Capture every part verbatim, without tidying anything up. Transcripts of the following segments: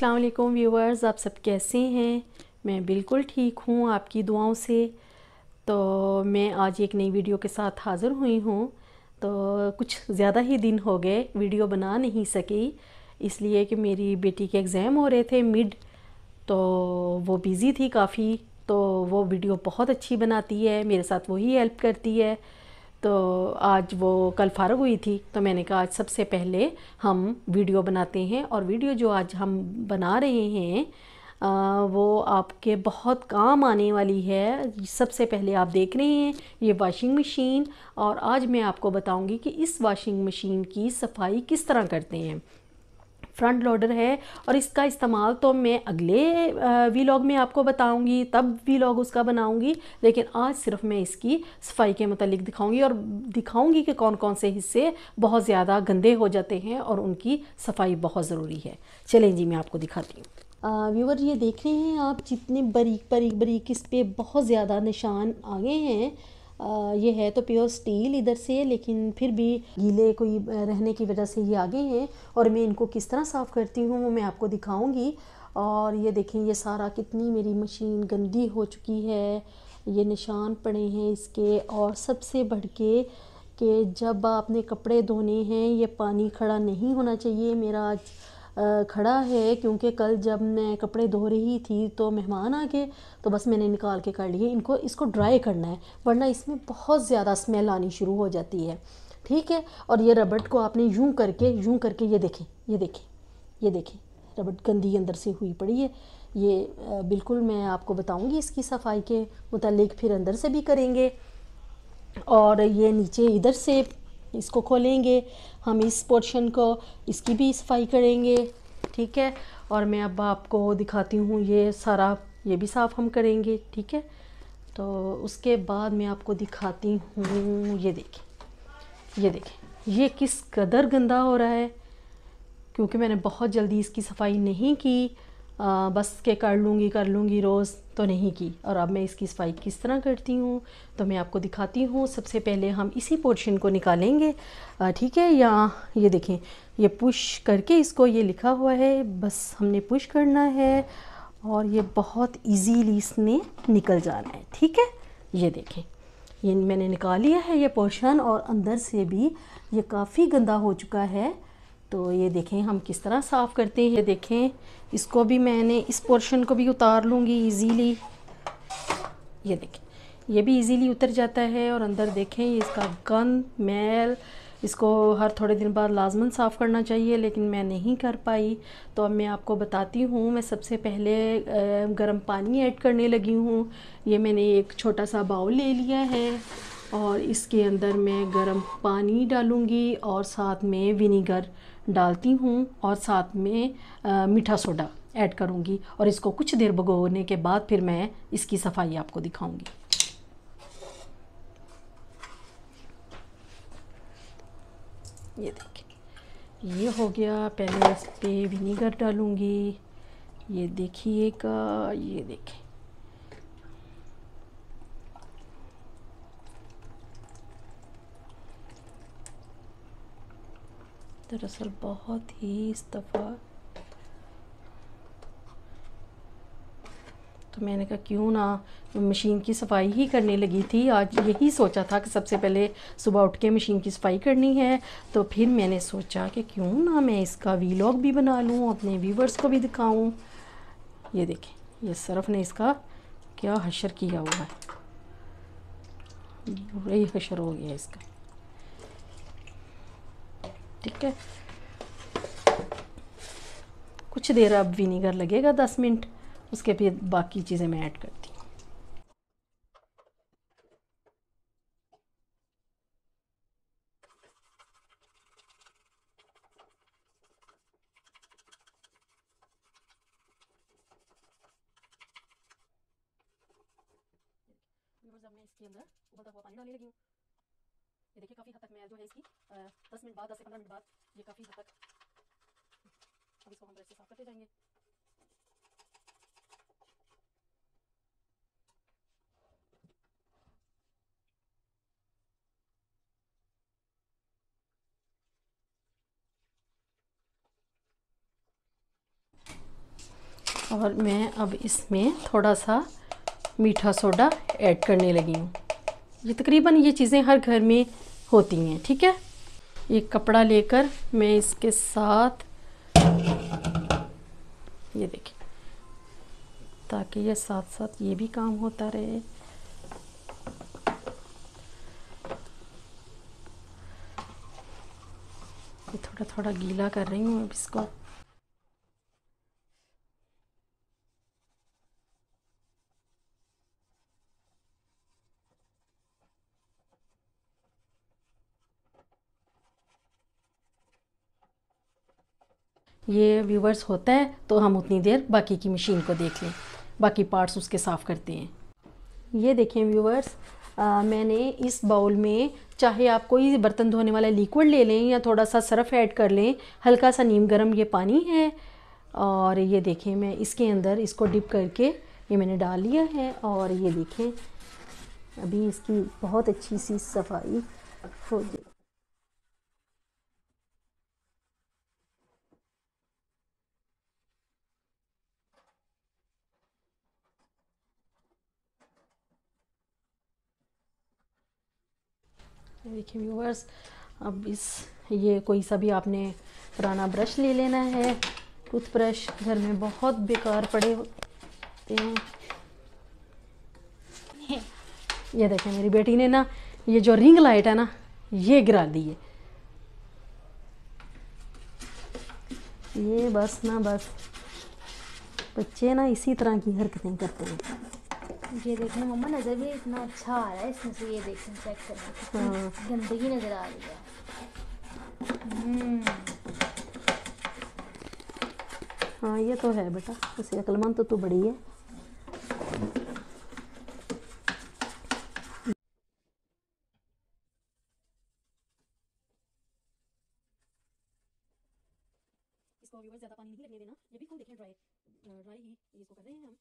अस्सलाम वालेकुम व्यूवर्स, आप सब कैसे हैं। मैं बिल्कुल ठीक हूँ आपकी दुआओं से। तो मैं आज एक नई वीडियो के साथ हाज़िर हुई हूँ। तो कुछ ज़्यादा ही दिन हो गए वीडियो बना नहीं सकी, इसलिए कि मेरी बेटी के एग्ज़ाम हो रहे थे मिड, तो वो बिज़ी थी काफ़ी। तो वो वीडियो बहुत अच्छी बनाती है, मेरे साथ वही हेल्प करती है। तो आज वो कल फ़ारग हुई थी, तो मैंने कहा आज सबसे पहले हम वीडियो बनाते हैं। और वीडियो जो आज हम बना रहे हैं आ, वो आपके बहुत काम आने वाली है। सबसे पहले आप देख रहे हैं ये वॉशिंग मशीन, और आज मैं आपको बताऊंगी कि इस वॉशिंग मशीन की सफाई किस तरह करते हैं। फ्रंट लोडर है और इसका इस्तेमाल तो मैं अगले वीलॉग में आपको बताऊंगी, तब वीलॉग उसका बनाऊंगी। लेकिन आज सिर्फ मैं इसकी सफाई के मतलब दिखाऊंगी, और दिखाऊंगी कि कौन कौन से हिस्से बहुत ज़्यादा गंदे हो जाते हैं और उनकी सफाई बहुत ज़रूरी है। चलें जी, मैं आपको दिखाती हूँ। व्यूवर, ये देख रहे हैं आप जितने बारीक बारीक बारीक इस पर बहुत ज़्यादा निशान आ गए हैं। आ, ये है तो प्योर स्टील इधर से, लेकिन फिर भी गीले कोई रहने की वजह से ये आगे हैं। और मैं इनको किस तरह साफ़ करती हूँ वो मैं आपको दिखाऊंगी। और ये देखें, ये सारा कितनी मेरी मशीन गंदी हो चुकी है, ये निशान पड़े हैं इसके। और सबसे बढ़ के कि जब आपने कपड़े धोने हैं ये पानी खड़ा नहीं होना चाहिए। मेरा आज खड़ा है क्योंकि कल जब मैं कपड़े धो रही थी तो मेहमान आ गए, तो बस मैंने निकाल के कर लिए। इनको इसको ड्राई करना है, वरना इसमें बहुत ज़्यादा स्मेल आनी शुरू हो जाती है। ठीक है। और ये रबड़ को आपने यूं करके यूं करके ये देखें, ये देखें, ये देखें, रबड़ गंदी अंदर से हुई पड़ी है। ये बिल्कुल मैं आपको बताऊंगी इसकी सफाई के मुतालिक, फिर अंदर से भी करेंगे। और ये नीचे इधर से इसको खोलेंगे हम, इस पोर्शन को, इसकी भी सफाई करेंगे। ठीक है। और मैं अब आपको दिखाती हूँ ये सारा, ये भी साफ़ हम करेंगे। ठीक है। तो उसके बाद मैं आपको दिखाती हूँ, ये देखें, ये देखें ये किस कदर गंदा हो रहा है, क्योंकि मैंने बहुत जल्दी इसकी सफाई नहीं की। आ, बस के कर लूँगी कर लूँगी रोज़, तो नहीं की। और अब मैं इसकी सफाई किस तरह करती हूँ तो मैं आपको दिखाती हूँ। सबसे पहले हम इसी पोर्शन को निकालेंगे। ठीक है। यहाँ ये देखें, ये पुश करके इसको, ये लिखा हुआ है, बस हमने पुश करना है और ये बहुत इजीली इसने निकल जाना है। ठीक है। ये देखें, ये मैंने निकाल लिया है ये पोर्शन, और अंदर से भी ये काफ़ी गंदा हो चुका है। तो ये देखें हम किस तरह साफ़ करते हैं। ये देखें, इसको भी मैंने, इस पोर्शन को भी उतार लूँगी इजीली। ये देखें, ये भी इजीली उतर जाता है। और अंदर देखें इसका गंद, मैल, इसको हर थोड़े दिन बाद लाजमन साफ़ करना चाहिए, लेकिन मैं नहीं कर पाई। तो अब मैं आपको बताती हूँ। मैं सबसे पहले गर्म पानी ऐड करने लगी हूँ। ये मैंने एक छोटा सा बाउल ले लिया है और इसके अंदर मैं गर्म पानी डालूँगी और साथ में विनीगर डालती हूँ, और साथ में आ, मीठा सोडा ऐड करूँगी। और इसको कुछ देर भिगोने के बाद फिर मैं इसकी सफाई आपको दिखाऊँगी। ये देखिए, ये हो गया। पहले इस पे विनीगर डालूँगी। ये देखिएगा, ये देखिए, दरअसल बहुत ही इस दफ़ा तो मैंने कहा क्यों ना मशीन की सफाई ही करने लगी थी। आज यही सोचा था कि सबसे पहले सुबह उठ के मशीन की सफाई करनी है। तो फिर मैंने सोचा कि क्यों ना मैं इसका वीलॉग भी बना लूँ, अपने व्यूवर्स को भी दिखाऊं। ये देखें, ये सर्फ ने इसका क्या हशर किया हुआ है, बुरा ही हशर हो गया इसका। ठीक है। कुछ देर अब विनीगर लगेगा, दस मिनट, उसके फिर बाकी चीज़ें मैं ऐड करती हूँ। अब मैं इसके अंदर उबलता हुआ पानी डालने लगी हूँ। ये देखिए, काफ़ी हद तक मैल जो है इसकी दस मिनट बाद, दस से पंद्रह मिनट बाद ये काफ़ी हद तक, अब इसको हम ब्रश से साफ करते जाएंगे। और मैं अब इसमें थोड़ा सा मीठा सोडा ऐड करने लगी हूँ। ये तकरीबन ये चीज़ें हर घर में होती हैं, ठीक है। एक कपड़ा लेकर मैं इसके साथ, ये देखिए, ताकि ये साथ साथ ये भी काम होता रहे। ये थोड़ा थोड़ा गीला कर रही हूँ अब इसको। ये व्यूवर्स होता है तो हम उतनी देर बाकी की मशीन को देख लें, बाकी पार्ट्स उसके साफ़ करते हैं। ये देखें व्यूवर्स, आ, मैंने इस बाउल में, चाहे आप कोई बर्तन धोने वाला लिक्विड ले लें या थोड़ा सा सरफ ऐड कर लें, हल्का सा नीम गर्म ये पानी है। और ये देखें मैं इसके अंदर इसको डिप करके ये मैंने डाल लिया है। और ये देखें अभी इसकी बहुत अच्छी सी सफाई हो गई। देखिए व्यूवर्स, अब इस ये कोई सा भी आपने पुराना ब्रश ले लेना है। टूथब्रश घर में बहुत बेकार पड़े होते हैं। ये देखें मेरी बेटी ने ना ये जो रिंग लाइट है ना, ये गिरा दी है। ये बस ना बस बच्चे ना इसी तरह की हरकतें करते हैं। ये देखने मम्मा नज़र भी इतना अच्छा आ रहा है इसमें से। ये देखें, चेक करना, हाँ, गंदगी नज़र आ रही है। हम्म, हाँ ये तो है बेटा, वैसे अक्लमंद तो तू बड़ी है। इसको व्यूअर्स ज़्यादा पानी नहीं लगने देना, ये बिल्कुल देखें ड्राई ड्राई ही इसको कर रहे हैं हम।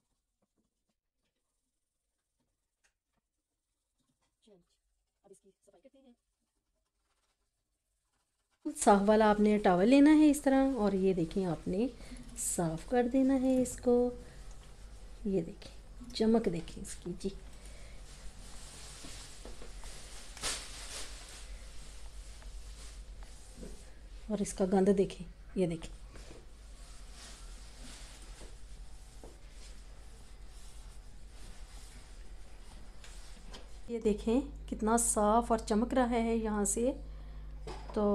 चलिए अब इसकी सफाई करते हैं। साफ वाला आपने टॉवल लेना है इस तरह, और ये देखिए आपने साफ कर देना है इसको। ये देखिए चमक देखिए इसकी जी। और इसका गंद देखें, ये देखें। ये देखें कितना साफ और चमक रहा है यहाँ से। तो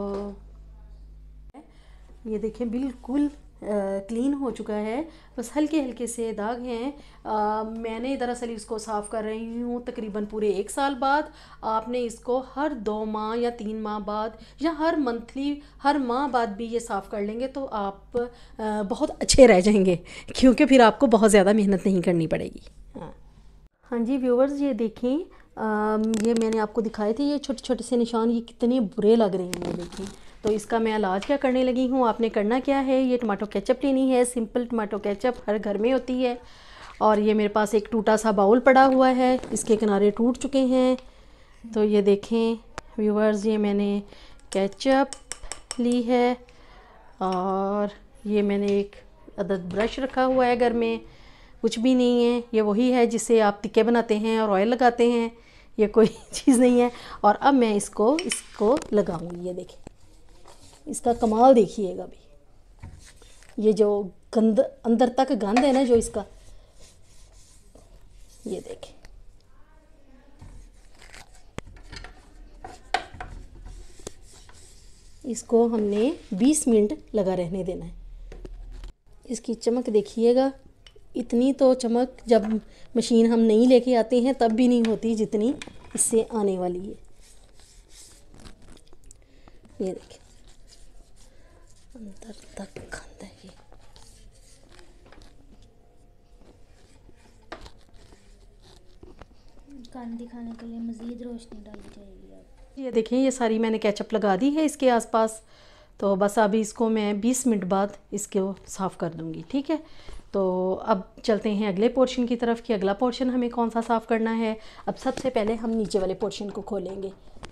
ये देखें बिल्कुल क्लीन हो चुका है, बस हल्के हल्के से दाग हैं। आ, मैंने दरअसल इसको साफ़ कर रही हूँ तकरीबन पूरे एक साल बाद। आपने इसको हर दो माह या तीन माह बाद या हर मंथली हर माह बाद भी ये साफ़ कर लेंगे तो आप आ, बहुत अच्छे रह जाएंगे, क्योंकि फिर आपको बहुत ज़्यादा मेहनत नहीं करनी पड़ेगी। हाँ हाँ जी व्यूवर्स, ये देखें, ये मैंने आपको दिखाए थे ये छोटे छोटे से निशान, ये कितने बुरे लग रहे हैं। ये देखें, तो इसका मैं इलाज क्या करने लगी हूँ। आपने करना क्या है, ये टमाटो केचप लेनी है, सिंपल टमाटो केचप हर घर में होती है। और ये मेरे पास एक टूटा सा बाउल पड़ा हुआ है, इसके किनारे टूट चुके हैं। तो ये देखें व्यूवर्स, ये मैंने केचप ली है और ये मैंने एक अदद ब्रश रखा हुआ है घर में। कुछ भी नहीं है, ये वही है जिससे आप टिक्के बनाते हैं और ऑयल लगाते हैं, ये कोई चीज़ नहीं है। और अब मैं इसको इसको लगाऊंगी। ये देखिए इसका कमाल देखिएगा भी, ये जो गंद अंदर तक गंद है ना जो इसका, ये देखें। इसको हमने बीस मिनट लगा रहने देना है। इसकी चमक देखिएगा, इतनी तो चमक जब मशीन हम नहीं लेके आते हैं तब भी नहीं होती जितनी इससे आने वाली है। ये देखिए अंदर तक गंद है। ये कान दिखाने के लिए मज़ीद रोशनी डाली जाएगी अब। ये देखें, ये सारी मैंने केचप लगा दी है इसके आसपास। तो बस अभी इसको मैं बीस मिनट बाद इसको साफ़ कर दूंगी, ठीक है। तो अब चलते हैं अगले पोर्शन की तरफ कि अगला पोर्शन हमें कौन सा साफ़ करना है। अब सबसे पहले हम नीचे वाले पोर्शन को खोलेंगे।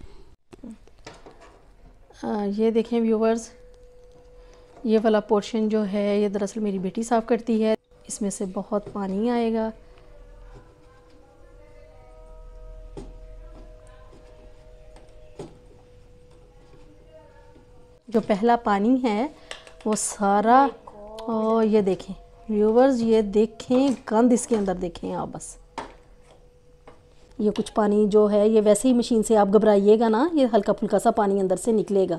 आ, ये देखें व्यूवर्स, ये वाला पोर्शन जो है ये दरअसल मेरी बेटी साफ़ करती है। इसमें से बहुत पानी आएगा। जो पहला पानी है वो सारा, और ये देखें व्यूवर्स, ये देखें गंद इसके अंदर देखें आप बस। ये कुछ पानी जो है ये वैसे ही मशीन से आप घबराइएगा ना, ये हल्का फुल्का सा पानी अंदर से निकलेगा।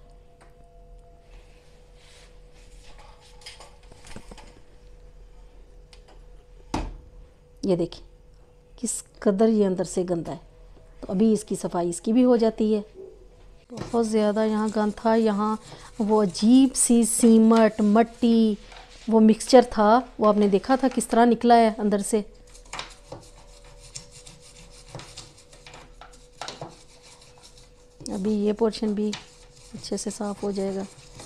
ये देखें किस कदर ये अंदर से गंदा है। तो अभी इसकी सफाई इसकी भी हो जाती है। बहुत ज़्यादा यहाँ गंद था, यहाँ वो अजीब सी सीमट मट्टी वो मिक्सचर था, वो आपने देखा था किस तरह निकला है अंदर से। अभी ये पोर्शन भी अच्छे से साफ़ हो जाएगा।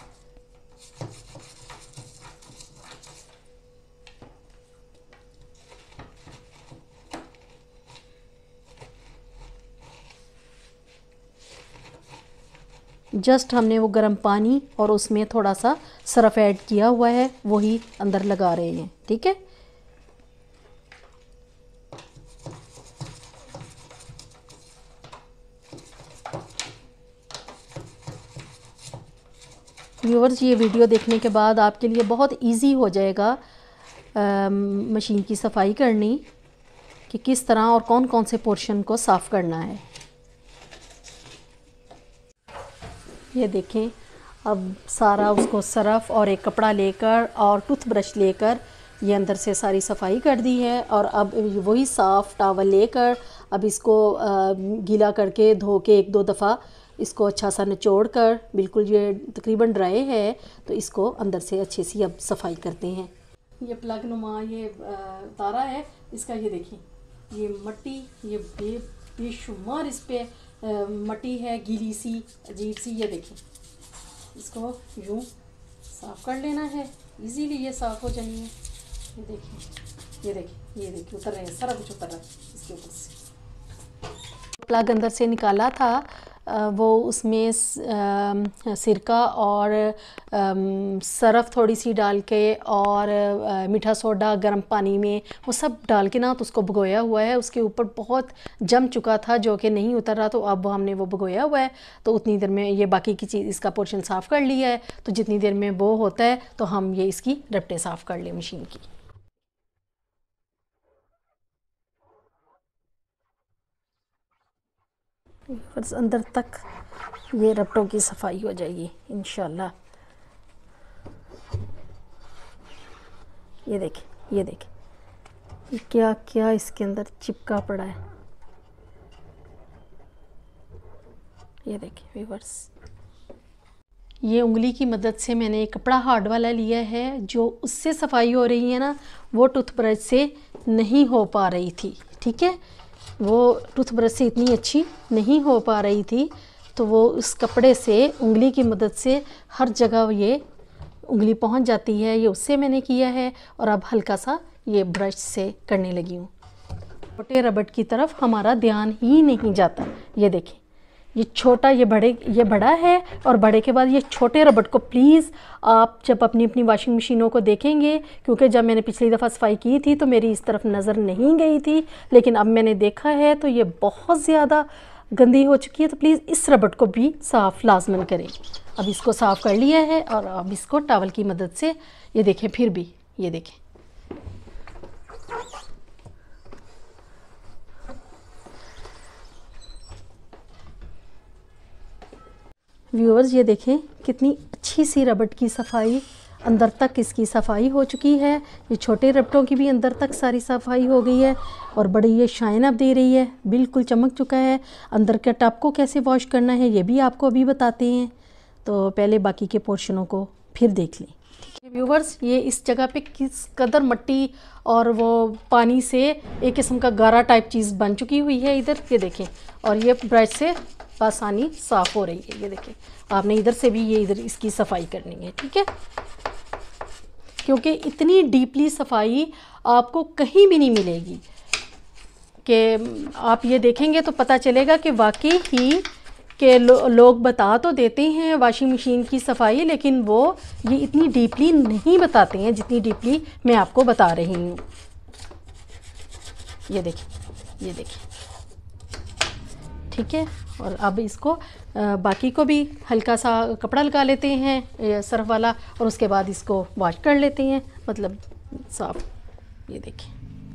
जस्ट हमने वो गर्म पानी और उसमें थोड़ा सा सरफ ऐड किया हुआ है, वही अंदर लगा रहे हैं, ठीक है। व्यूअर्स, ये वीडियो देखने के बाद आपके लिए बहुत इजी हो जाएगा आ, मशीन की सफाई करनी, कि किस तरह और कौन कौन से पोर्शन को साफ़ करना है। ये देखें, अब सारा उसको सरफ और एक कपड़ा लेकर और टूथब्रश लेकर ये अंदर से सारी सफाई कर दी है। और अब वही साफ़ टॉवल लेकर अब इसको गीला करके धो के एक दो दफ़ा इसको अच्छा सा निचोड़ कर, बिल्कुल ये तकरीबन ड्राई है, तो इसको अंदर से अच्छे से अब सफाई करते हैं। ये प्लग नुमा ये तारा है इसका, ये देखिए ये मट्टी, ये बे बेशुमार इस पे मट्टी है गीली सी अजीब सी। ये देखिए इसको यूँ साफ़ कर लेना है, इजीली ये साफ़ हो जाएंगे। ये देखिए ये देखिए ये देखिए उतर रहे हैं, सारा कुछ उतर रहा है इसके ऊपर से। प्लग अंदर से निकाला था वो उसमें सिरका और सरफ़ थोड़ी सी डाल के और मीठा सोडा गर्म पानी में वो सब डाल के ना तो उसको भिगोया हुआ है। उसके ऊपर बहुत जम चुका था जो कि नहीं उतर रहा, तो अब हमने वो भिगोया हुआ है। तो उतनी देर में ये बाकी की चीज़ इसका पोर्शन साफ़ कर लिया है। तो जितनी देर में वो होता है तो हम ये इसकी रपटें साफ़ कर लें मशीन की। बस अंदर तक ये रपटों की सफाई हो जाएगी इंशाल्लाह। ये देखें ये देखें ये क्या क्या इसके अंदर चिपका पड़ा है। ये देखें व्यूअर्स, ये उंगली की मदद से मैंने एक कपड़ा हार्ड वाला लिया है, जो उससे सफाई हो रही है ना, वो टूथब्रश से नहीं हो पा रही थी, ठीक है। वो टूथब्रश से इतनी अच्छी नहीं हो पा रही थी, तो वो उस कपड़े से उंगली की मदद से हर जगह ये उंगली पहुंच जाती है। ये उससे मैंने किया है और अब हल्का सा ये ब्रश से करने लगी हूँ। छोटे रबड़ की तरफ हमारा ध्यान ही नहीं जाता। ये देखें ये छोटा, ये बड़े, ये बड़ा है और बड़े के बाद ये छोटे रबड़ को प्लीज़ आप जब अपनी अपनी वॉशिंग मशीनों को देखेंगे, क्योंकि जब मैंने पिछली दफ़ा सफाई की थी तो मेरी इस तरफ नज़र नहीं गई थी, लेकिन अब मैंने देखा है तो ये बहुत ज़्यादा गंदी हो चुकी है। तो प्लीज़ इस रबड़ को भी साफ़ लाजमन करें। अब इसको साफ़ कर लिया है और अब इसको टॉवल की मदद से, ये देखें फिर भी, ये देखें व्यूअर्स, ये देखें कितनी अच्छी सी रबड़ की सफाई, अंदर तक इसकी सफाई हो चुकी है। ये छोटे रबड़ों की भी अंदर तक सारी सफाई हो गई है और बड़ी ये शाइन अब दे रही है, बिल्कुल चमक चुका है। अंदर के टब को कैसे वॉश करना है ये भी आपको अभी बताते हैं, तो पहले बाकी के पोर्शनों को फिर देख लें। व्यूअर्स, ये इस जगह पे किस कदर मट्टी और वो पानी से एक किस्म का गारा टाइप चीज़ बन चुकी हुई है इधर, ये देखें। और ये ब्रश से आसानी साफ़ हो रही है। ये देखें, आपने इधर से भी ये इधर इसकी सफाई करनी है, ठीक है, क्योंकि इतनी डीपली सफाई आपको कहीं भी नहीं मिलेगी। कि आप ये देखेंगे तो पता चलेगा कि वाकई ही कि लो, लोग बता तो देते हैं वॉशिंग मशीन की सफाई, लेकिन वो ये इतनी डीपली नहीं बताते हैं जितनी डीपली मैं आपको बता रही हूँ। ये देखिए, ये देखिए, ठीक है। और अब इसको बाकी को भी हल्का सा कपड़ा लगा लेते हैं सर्फ वाला, और उसके बाद इसको वॉश कर लेते हैं, मतलब साफ। ये देखिए,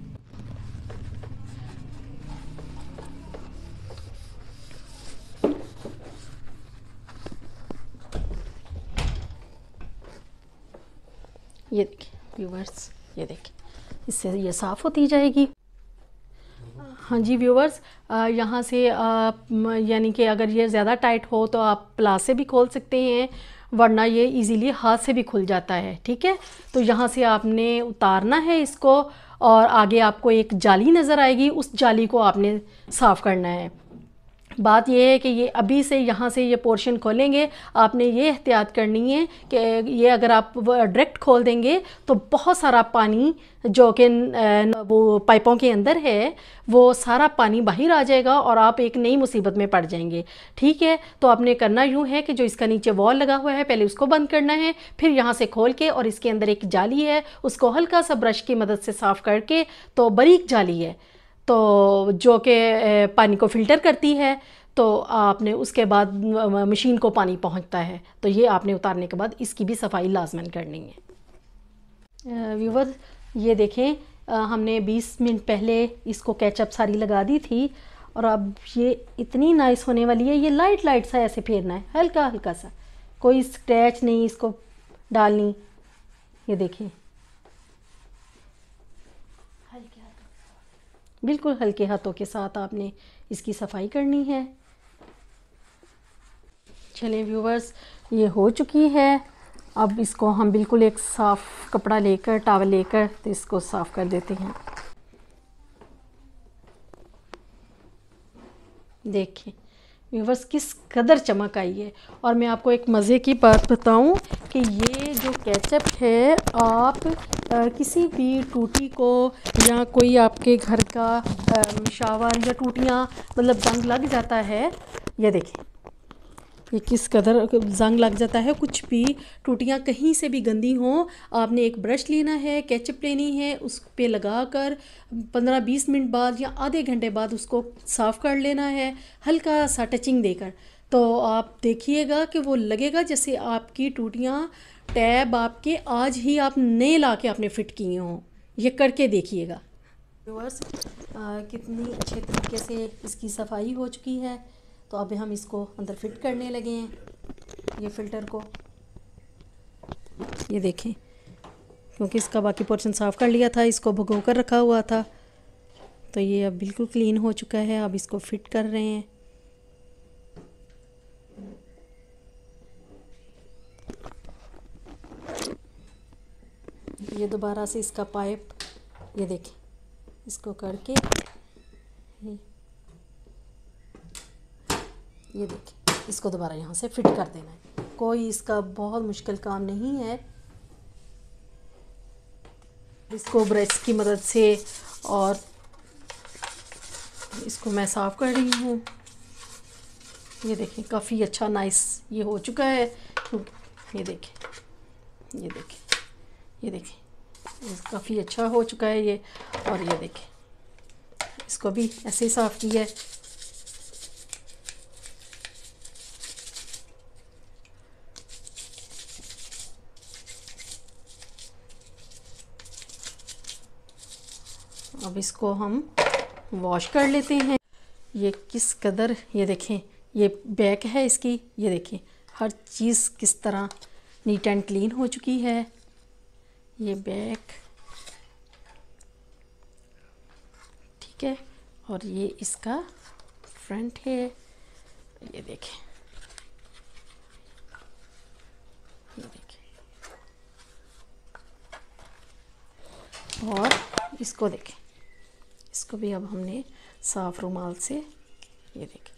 ये देखिए व्यूवर्स, ये देखिए, इससे ये साफ़ होती जाएगी। हाँ जी व्यूवर्स, यहाँ से यानी कि अगर ये ज़्यादा टाइट हो तो आप प्लास से भी खोल सकते हैं, वरना ये इजीली हाथ से भी खुल जाता है, ठीक है। तो यहाँ से आपने उतारना है इसको, और आगे आपको एक जाली नज़र आएगी, उस जाली को आपने साफ़ करना है। बात यह है कि ये अभी से यहाँ से ये पोर्शन खोलेंगे, आपने ये एहतियात करनी है कि ये अगर आप डायरेक्ट खोल देंगे तो बहुत सारा पानी जो कि वो पाइपों के अंदर है वो सारा पानी बाहर आ जाएगा और आप एक नई मुसीबत में पड़ जाएंगे, ठीक है। तो आपने करना यूँ है कि जो इसका नीचे वॉल लगा हुआ है पहले उसको बंद करना है, फिर यहाँ से खोल के, और इसके अंदर एक जाली है उसको हल्का सा ब्रश की मदद से साफ़ करके, तो बारीक जाली है तो जो कि पानी को फ़िल्टर करती है, तो आपने उसके बाद मशीन को पानी पहुंचता है, तो ये आपने उतारने के बाद इसकी भी सफाई लाजमन करनी है। व्यूवर ये देखें, हमने बीस मिनट पहले इसको कैचअप सारी लगा दी थी, और अब ये इतनी नाइस होने वाली है। ये लाइट लाइट सा ऐसे फेरना है, हल्का हल्का सा, कोई स्क्रैच नहीं इसको डालनी। ये देखिए, बिल्कुल हल्के हाथों के साथ आपने इसकी सफाई करनी है। चलिए व्यूवर्स, ये हो चुकी है। अब इसको हम बिल्कुल एक साफ़ कपड़ा लेकर, टॉवल लेकर, तो इसको साफ़ कर देते हैं। देखिए व्यूवर्स किस कदर चमक आई है। और मैं आपको एक मज़े की बात बताऊं कि ये जो केचप है, आप आ, किसी भी टूटी को, या कोई आपके घर का शावर या टूटियां मतलब जंग लग जाता है, ये देखिए ये किस कदर जंग लग जाता है। कुछ भी टूटियां कहीं से भी गंदी हों, आपने एक ब्रश लेना है, केचप लेनी है, उस पे लगाकर पंद्रह बीस मिनट बाद या आधे घंटे बाद उसको साफ़ कर लेना है, हल्का सा टचिंग देकर। तो आप देखिएगा कि वो लगेगा जैसे आपकी टूटियां टैब आपके आज ही आप नए ला के आपने फ़िट किए हों। ये करके देखिएगा व्यूअर्स, कितनी अच्छे तरीके से इसकी सफाई हो चुकी है। तो अब हम इसको अंदर फिट करने लगे हैं, ये फ़िल्टर को। ये देखें, क्योंकि इसका बाकी पोर्शन साफ़ कर लिया था, इसको भिगो कर रखा हुआ था, तो ये अब बिल्कुल क्लीन हो चुका है। अब इसको फिट कर रहे हैं। ये दोबारा से इसका पाइप, ये देखें, इसको करके ये देखिए, इसको दोबारा यहाँ से फिट कर देना है। कोई इसका बहुत मुश्किल काम नहीं है। इसको ब्रश की मदद से, और इसको मैं साफ़ कर रही हूँ। ये देखिए काफ़ी अच्छा नाइस ये हो चुका है। ये देखिए, ये देखिए, ये देखिए काफ़ी अच्छा हो चुका है ये। और ये देखिए इसको भी ऐसे ही साफ़ किया है। अब इसको हम वॉश कर लेते हैं। ये किस कदर, ये देखें, ये बैक है इसकी, ये देखें हर चीज़ किस तरह नीट एंड क्लीन हो चुकी है। ये बैक, ठीक है, और ये इसका फ्रंट है, ये देखें, ये देखें, और इसको देखें, इसको भी अब हमने साफ रुमाल से, ये देखें,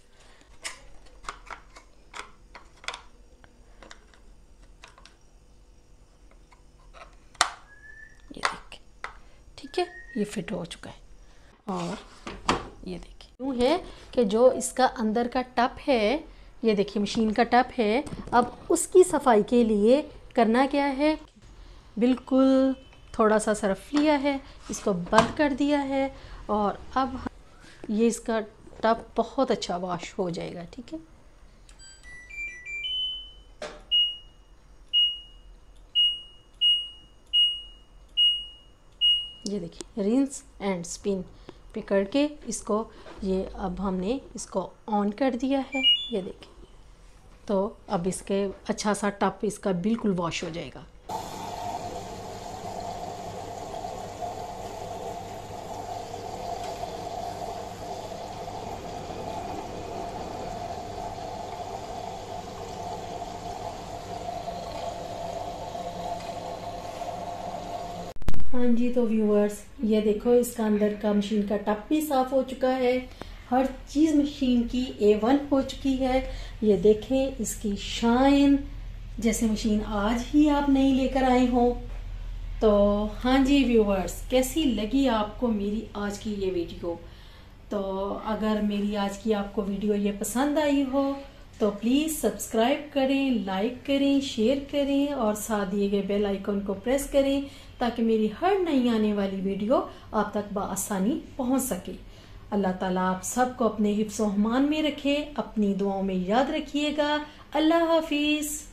ये देखें, ठीक है, ये फिट हो चुका है। और ये देखिए यूँ है कि जो इसका अंदर का टप है, ये देखिए मशीन का टप है। अब उसकी सफाई के लिए करना क्या है, बिल्कुल थोड़ा सा सर्फ लिया है, इसको बंद कर दिया है और अब ये इसका टप बहुत अच्छा वॉश हो जाएगा। ठीक है, ये देखिए रिंस एंड स्पिन पे करके इसको, ये अब हमने इसको ऑन कर दिया है। ये देखिए, तो अब इसके अच्छा सा टप इसका बिल्कुल वॉश हो जाएगा। हाँ जी, तो व्यूअर्स ये देखो इसका अंदर का मशीन का टप भी साफ हो चुका है, हर चीज़ मशीन की ए वन हो चुकी है। ये देखें इसकी शाइन, जैसे मशीन आज ही आप नहीं लेकर आए हो। तो हाँ जी व्यूअर्स, कैसी लगी आपको मेरी आज की ये वीडियो? तो अगर मेरी आज की आपको वीडियो ये पसंद आई हो तो प्लीज़ सब्सक्राइब करें, लाइक करें, शेयर करें और साथ दिए गए बेल आइकन को प्रेस करें ताकि मेरी हर नई आने वाली वीडियो आप तक बआसानी पहुंच सके। अल्लाह ताला आप सबको अपने हिफ्ज़-ओ-अमान में रखे, अपनी दुआओं में याद रखिएगा। अल्लाह हाफिज़।